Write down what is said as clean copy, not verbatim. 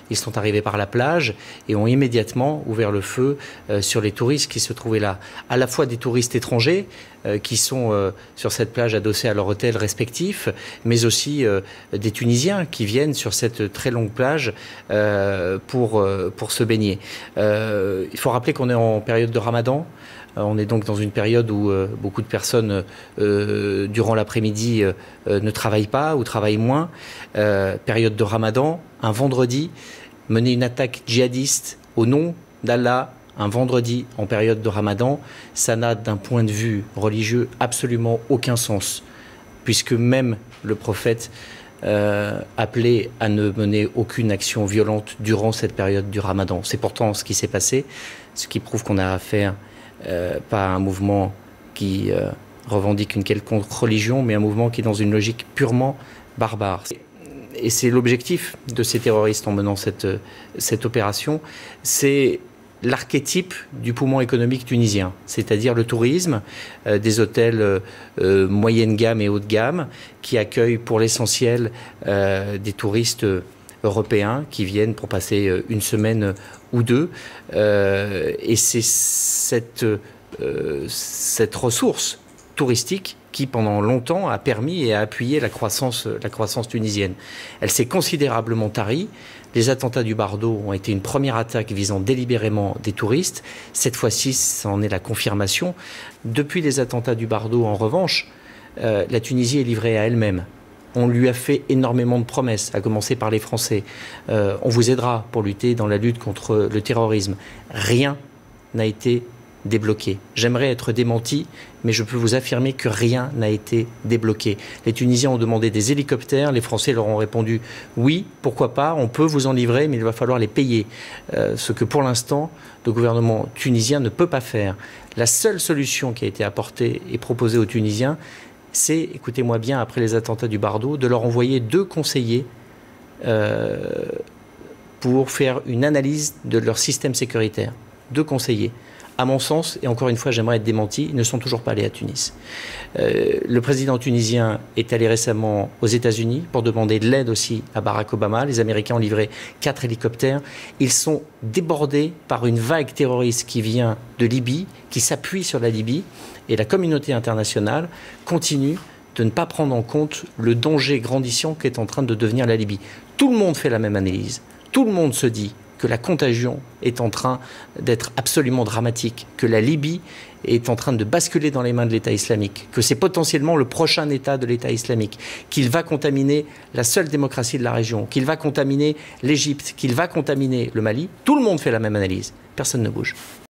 Ils sont arrivés par la plage et ont immédiatement ouvert le feu sur les touristes qui se trouvaient là. À la fois des touristes étrangers qui sont sur cette plage adossés à leur hôtel respectif, mais aussi des Tunisiens qui viennent sur cette très longue plage pour se baigner. Il faut rappeler qu'on est en période de Ramadan. On est donc dans une période où beaucoup de personnes, durant l'après-midi, ne travaillent pas ou travaillent moins. Période de Ramadan, un vendredi, mener une attaque djihadiste au nom d'Allah, un vendredi en période de Ramadan, ça n'a d'un point de vue religieux absolument aucun sens, puisque même le prophète appelé à ne mener aucune action violente durant cette période du Ramadan. C'est pourtant ce qui s'est passé, ce qui prouve qu'on a affaire pas à un mouvement qui revendique une quelconque religion, mais un mouvement qui est dans une logique purement barbare. Et c'est l'objectif de ces terroristes en menant cette opération, c'est l'archétype du poumon économique tunisien, c'est-à-dire le tourisme, des hôtels moyenne gamme et haut de gamme qui accueillent pour l'essentiel des touristes européens qui viennent pour passer une semaine ou deux. Et c'est cette ressource touristique qui, pendant longtemps, a permis et a appuyé la croissance tunisienne. Elle s'est considérablement tarie. Les attentats du Bardo ont été une première attaque visant délibérément des touristes. Cette fois-ci, c'en est la confirmation. Depuis les attentats du Bardo, en revanche, la Tunisie est livrée à elle-même. On lui a fait énormément de promesses, à commencer par les Français. On vous aidera pour lutter dans la lutte contre le terrorisme. Rien n'a été débloqué. J'aimerais être démenti, mais je peux vous affirmer que rien n'a été débloqué. Les Tunisiens ont demandé des hélicoptères, les Français leur ont répondu oui, pourquoi pas, on peut vous en livrer, mais il va falloir les payer. Ce que pour l'instant, le gouvernement tunisien ne peut pas faire. La seule solution qui a été apportée et proposée aux Tunisiens, c'est, écoutez-moi bien, après les attentats du Bardo, de leur envoyer 2 conseillers pour faire une analyse de leur système sécuritaire. 2 conseillers. À mon sens, et encore une fois, j'aimerais être démenti, ils ne sont toujours pas allés à Tunis. Le président tunisien est allé récemment aux États-Unis pour demander de l'aide aussi à Barack Obama. Les Américains ont livré 4 hélicoptères. Ils sont débordés par une vague terroriste qui vient de Libye, qui s'appuie sur la Libye. Et la communauté internationale continue de ne pas prendre en compte le danger grandissant qu'est en train de devenir la Libye. Tout le monde fait la même analyse. Tout le monde se dit que la contagion est en train d'être absolument dramatique, que la Libye est en train de basculer dans les mains de l'État islamique, que c'est potentiellement le prochain État de l'État islamique, qu'il va contaminer la seule démocratie de la région, qu'il va contaminer l'Égypte, qu'il va contaminer le Mali. Tout le monde fait la même analyse. Personne ne bouge.